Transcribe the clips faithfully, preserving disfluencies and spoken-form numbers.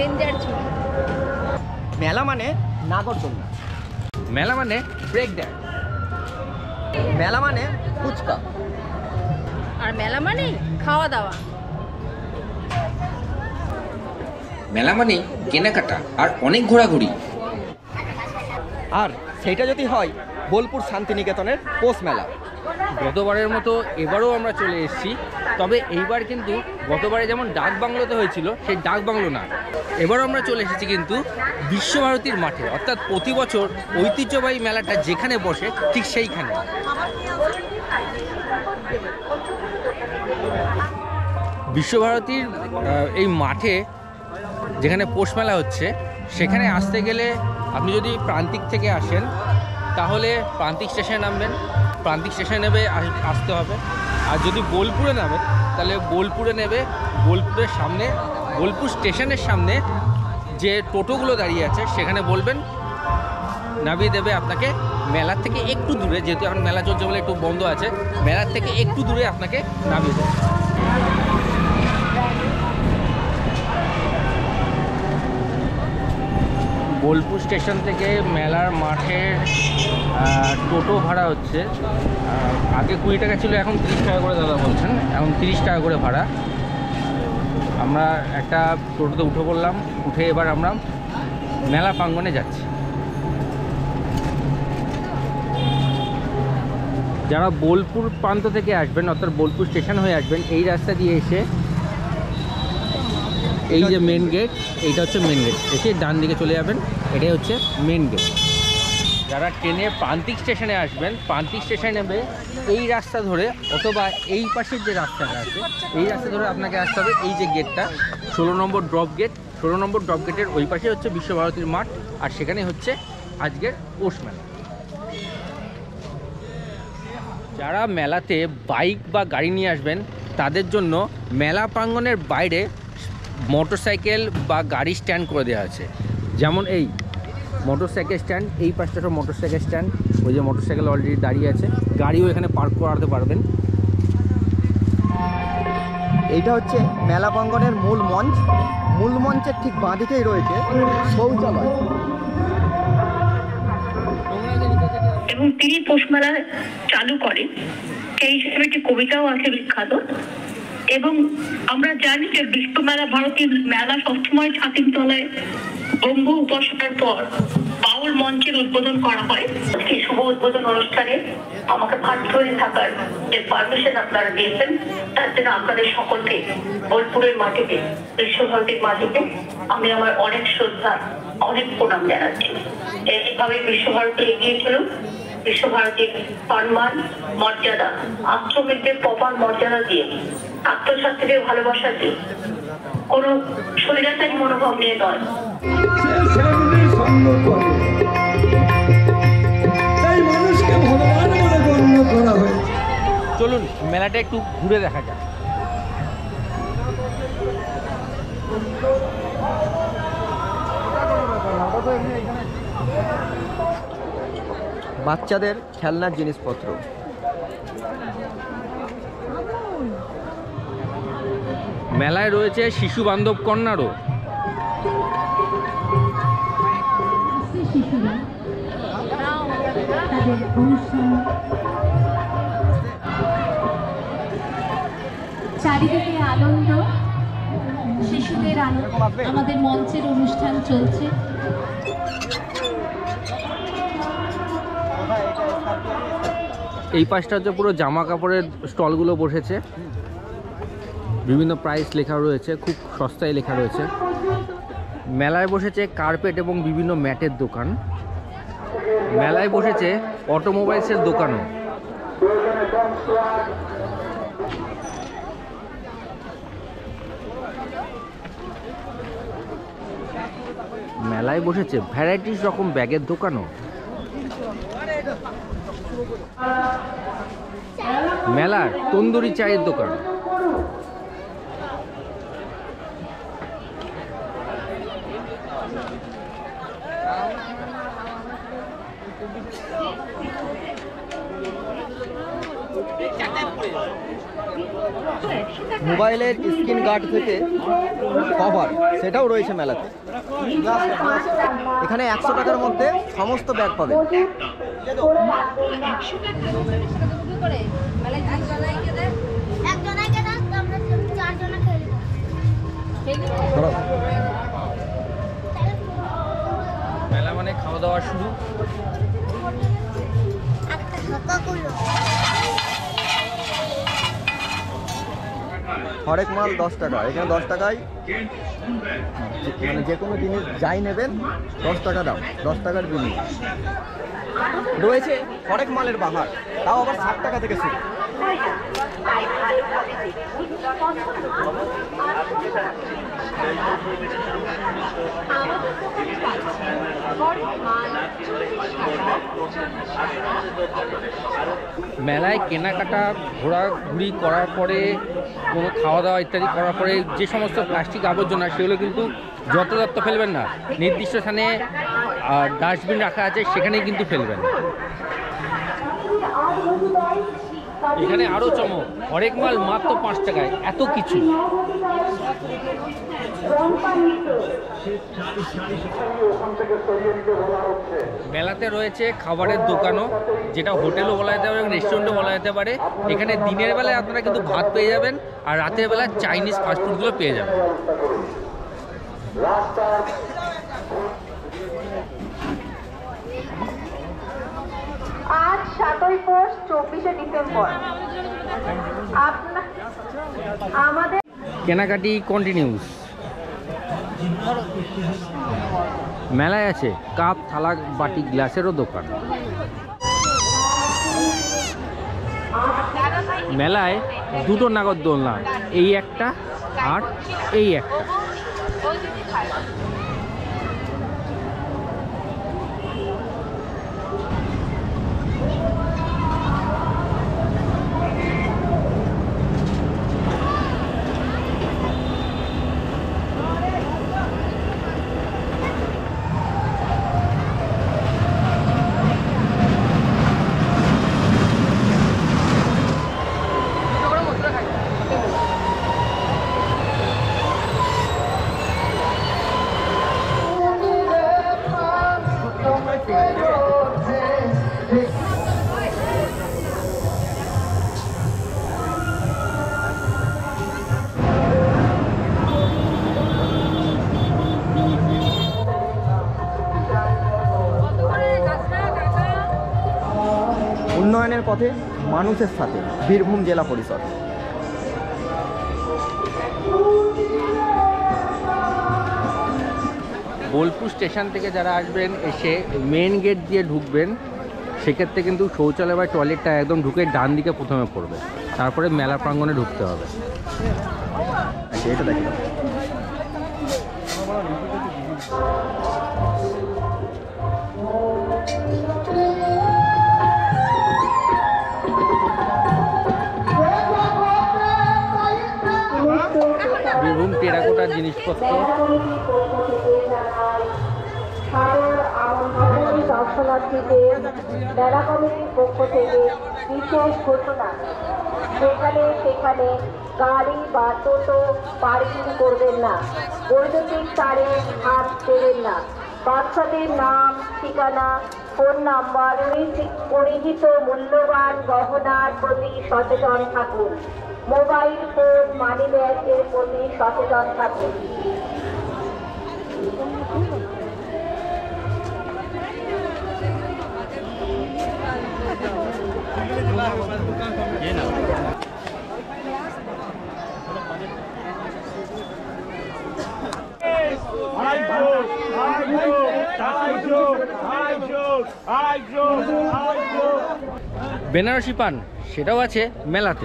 Ranger ছবি। মেলা মানে নাগরদোলনা, মেলা মানে ব্রেক ড্যান্স, মেলা মানে ফুচকা, আর মেলা মানে খাওয়া দাওয়া। মেলা মানে কেনাকাটা আর অনেক ঘোরাঘুরি। আর সেইটা যদি হয় বোলপুর শান্তিনিকেতনের পৌষ মেলা। গতবারের মতো এবারও আমরা চলে এসেছি, তবে এইবার কিন্তু গতবারে যেমন ডাক বাংলোতে হয়েছিল সেই ডাক বাংলো না, এবারও আমরা চলে এসেছি কিন্তু বিশ্বভারতীর মাঠে, অর্থাৎ প্রতি বছর ঐতিহ্যবাহী মেলাটা যেখানে বসে ঠিক সেইখানে। বিশ্বভারতীর এই মাঠে যেখানে পৌষ মেলা হচ্ছে সেখানে আসতে গেলে আপনি যদি প্রান্তিক থেকে আসেন তাহলে প্রান্তিক স্টেশনে নামবেন, প্রান্তিক স্টেশনে নেবে আসতে হবে। আর যদি বোলপুরে নামেন তাহলে বোলপুরে নেবে, বোলপুরের সামনে বোলপুর স্টেশনের সামনে যে টোটোগুলো দাঁড়িয়ে আছে সেখানে বলবেন, নামিয়ে দেবে আপনাকে মেলার থেকে একটু দূরে, যেহেতু এখন মেলা চলছে বলে একটু বন্ধ আছে, মেলার থেকে একটু দূরে আপনাকে নামিয়ে দেবে। বোলপুর স্টেশন থেকে মেলার মাঠের টোটো ভাড়া হচ্ছে, আগে কুড়ি টাকা ছিল, এখন তিরিশ টাকা করে দাদা বলছেন, এখন তিরিশ টাকা করে ভাড়া। আমরা একটা টোটোতে উঠে পড়লাম, উঠে এবার আমরা মেলা প্রাঙ্গণে যাচ্ছি। যারা বোলপুর প্রান্ত থেকে আসবেন অর্থাৎ বোলপুর স্টেশন হয়ে আসবেন, এই রাস্তা দিয়ে এসে এই যে মেন গেট, এইটা হচ্ছে মেন গেট, এসে ডান দিকে চলে যাবেন, এটাই হচ্ছে মেন গেট। যারা ট্রেনে প্রান্তিক স্টেশনে আসবেন, প্রান্তিক স্টেশনে নেবে এই রাস্তা ধরে, অথবা এই পাশের যে রাস্তাটা আছে এই রাস্তা ধরে আপনাকে আসতে হবে। এই যে গেটটা ষোলো নম্বর ড্রপ গেট, ষোলো নম্বর ড্রপ গেটের ওই পাশে হচ্ছে বিশ্বভারতীর মাঠ, আর সেখানে হচ্ছে আজকের পৌষ মেলা। যারা মেলাতে বাইক বা গাড়ি নিয়ে আসবেন তাদের জন্য মেলা প্রাঙ্গণের বাইরে মোটরসাইকেল বা গাড়ি স্ট্যান্ড করে দেওয়া আছে। যেমন এই মোটরসাইকেল স্ট্যান্ড, এই পাশটা সব মোটরসাইকেল স্ট্যান্ড, ওই যে মোটরসাইকেল অলরেডি দাঁড়িয়ে আছে, গাড়িও এখানে পার্ক করাতে পারবেন। এইটা হচ্ছে মেলা প্রাঙ্গণের মূল মঞ্চ, মূল মঞ্চের ঠিক বাঁদিকেই রয়েছে শৌচালয়। এবং তিনি পৌষ মেলা চালু করেন, সেই হিসেবে একটি কবিতাও আছে বিখ্যাত। এবং আমরা জানি যে বিশ্ব মেলা, ভারতীয় মেলা সবসময় ছাতিম তলায় ব্রহ্ম উপাসনার পর বাউল মঞ্চের উদ্বোধন করা হয়। এই শুভ উদ্বোধন অনুষ্ঠানে আমাকে ভাট হয়ে থাকার যে পারমিশন আপনারা দিয়েছেন তার জন্য আপনাদের সকলকে বোলপুরের মাটিতে, বিশ্বভারতীর মাটিতে আমি আমার অনেক শ্রদ্ধা, অনেক প্রণাম জানাচ্ছি। এইভাবে বিশ্বভারতী এগিয়েছিল, বিশ্বভারতীর সম্মান, মর্যাদা, আশ্রমিকদের প্রপার মর্যাদা দিয়ে, ছাত্রছাত্রীদের ভালোবাসা দিয়ে, কোনো স্বৈরাচারী মনোভাব নিয়ে নয়। চলুন মেলাটা একটু ঘুরে দেখা যাক। বাচ্চাদের খেলনার জিনিসপত্র, মেলায় রয়েছে শিশু বান্ধব কর্নারও। চারিদিকে আনন্দ, শিশুদের আনন্দ, আমাদের মঞ্চের অনুষ্ঠান চলছে। এই পাশটা হচ্ছে পুরো জামা কাপড়ের স্টলগুলো বসেছে, বিভিন্ন প্রাইস লেখা রয়েছে, খুব সস্তায় লেখা রয়েছে। মেলায় বসেছে কার্পেট এবং বিভিন্ন ম্যাটের দোকান, মেলায় বসেছে অটোমোবাইলসের দোকানও। মেলায় বসেছে ভ্যারাইটিস রকম ব্যাগের দোকানও। মেলার তন্দুরি চায়ের দোকান, মোবাইলের স্ক্রিন গার্ড থেকে কভার, সেটাও রয়েছে মেলাতে। এখানে একশো টাকার মধ্যে সমস্ত ব্যাগ পাবেন। মেলা মানে খাওয়া দাওয়া শুরু। হরেক মাল দশ টাকা, এখানে দশ টাকায় মানে যে কোনো জিনিস যাই নেবেন দশ টাকা দাম, দশ টাকার বিনিয়োগ রয়েছে। হরেক মালের বাহার, তাও আবার ষাট টাকা থেকে শুরু। মেলায় কেনাকাটা ঘোরাঘুরি করার পরে কোনো খাওয়া দাওয়া ইত্যাদি করার পরে যে সমস্ত প্লাস্টিক আবর্জনা সেগুলো কিন্তু যত্রতত্র ফেলবেন না, নির্দিষ্ট স্থানে ডাস্টবিন রাখা আছে সেখানেই কিন্তু ফেলবেন। এখানে আরও চমক, হরেক মাল মাত্র পাঁচ টাকায়, এত কিছু। মেলাতে রয়েছে খাবারের দোকানও, যেটা হোটেলও বলা যেতে পারে এবং রেস্টুরেন্টও বলা যেতে পারে। এখানে দিনের বেলায় আপনারা কিন্তু ভাত পেয়ে যাবেন আর রাতের বেলায় চাইনিজ ফাস্টফুডগুলো পেয়ে যাবেন। আজ সাতই পৌষ চব্বিশে ডিসেম্বর আমাদের কেনাকাটি কন্টিনিউস। মেলায় আছে কাপ, থালা, বাটি, গ্লাসেরও দোকান। মেলায় দুটো নাগরদোলনা, এই একটা আর এই একটা। উন্নয়নের পথে মানুষের সাথে, বীরভূম জেলা পরিষদ। বোলপুর স্টেশন থেকে যারা আসবেন এসে মেন গেট দিয়ে ঢুকবেন, সেক্ষেত্রে কিন্তু শৌচালয় বা টয়লেটটা একদম ঢুকে ডান দিকে প্রথমে পড়বে, তারপরে মেলা প্রাঙ্গণে ঢুকতে হবে। এটা দেখি বীরভূম টেরাকোটার জিনিসপত্র। দর্শনার্থীদের মেলা কমিটির পক্ষ থেকে বিশেষ ঘোষণা, সেখানে সেখানে গাড়ি বা টোটো পার্কিং করবেন না, বৈদ্যুতিক তারে হাত দেবেন না, বাচ্চাদের নাম, ঠিকানা, ফোন নাম্বার, পরিহিত মূল্যবান গহনার প্রতি সচেতন থাকুন, মোবাইল ফোন, মানি ব্যাগের প্রতি সচেতন থাকুন। বেনারসি পান সেটাও আছে মেলাতে।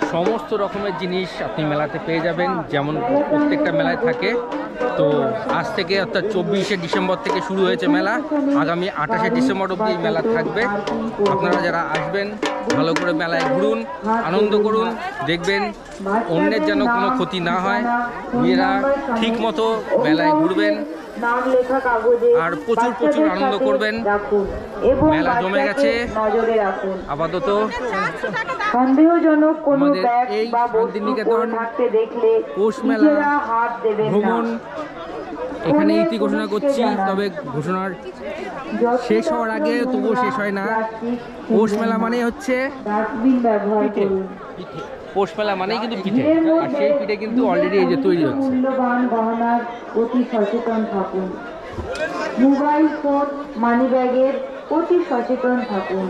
সমস্ত রকমের জিনিস আপনি মেলাতে পেয়ে যাবেন, যেমন প্রত্যেকটা মেলায় থাকে। তো আজ থেকে অর্থাৎ চব্বিশে ডিসেম্বর থেকে শুরু হয়েছে মেলা, আগামী আঠাশে ডিসেম্বর অবধি মেলা থাকবে। আপনারা যারা আসবেন ভালো করে মেলায় ঘুরুন, আনন্দ করুন, দেখবেন অন্যের যেন কোনো ক্ষতি না হয়, নিজেরা ঠিক মতো মেলায় ঘুরবেন আর প্রচুর প্রচুর আনন্দ করবেন। মেলা জমে গেছে আপাতত। সন্দেহজনক কোনো আমাদের ব্যাগ এই বা বস্তু শান্তিনিকেতন পড়ে থাকতে দেখলে পৌষ মেলা নিজেরা হাত দেবেন না। ভ্রমণ এখানে ইতি ঘোষণা করছি। তবে ঘোষণার শেষ হওয়ার আগে তবুও শেষ হয় না। পৌষ মেলা মানে হচ্ছে ডাস্টবিন ব্যবহার করুন। পৌষ মেলা মানেই কিন্তু পিঠে, আর সেই পিঠে কিন্তু অলরেডি এই যে তৈরি হচ্ছে। মূল্যবান গহনার প্রতি সচেতন থাকুন। মোবাইল ফোন, মানি ব্যাগের প্রতি সচেতন থাকুন।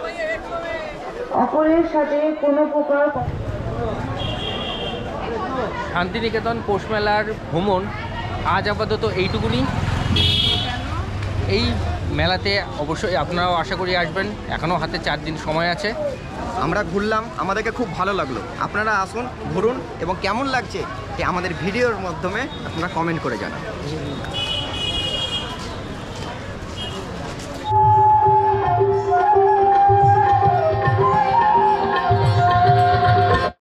অপরের সাথে কোনো প্রকার শান্তিনিকেতন পৌষ মেলার ভ্রমণ আজ আপাতত এইটুকুনি। এই মেলাতে অবশ্যই আপনারাও আশা করি আসবেন, এখনও হাতে চার দিন সময় আছে। আমরা ঘুরলাম, আমাদেরকে খুব ভালো লাগলো। আপনারা আসুন, ঘুরুন এবং কেমন লাগছে আমাদের ভিডিওর মাধ্যমে আপনারা কমেন্ট করে জানান।